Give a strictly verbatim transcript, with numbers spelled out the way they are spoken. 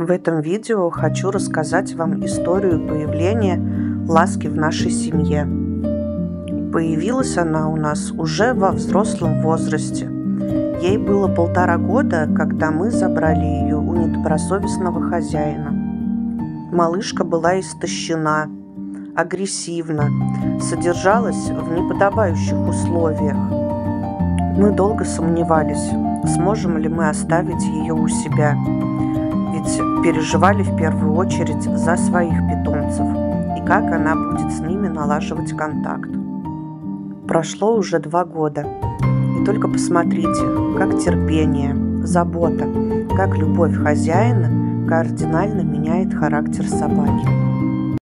В этом видео хочу рассказать вам историю появления Ласки в нашей семье. Появилась она у нас уже во взрослом возрасте. Ей было полтора года, когда мы забрали ее у недобросовестного хозяина. Малышка была истощена, агрессивна, содержалась в неподобающих условиях. Мы долго сомневались, сможем ли мы оставить ее у себя, ведь переживали в первую очередь за своих питомцев и как она будет с ними налаживать контакт. Прошло уже два года, и только посмотрите, как терпение, забота, как любовь хозяина кардинально меняет характер собаки.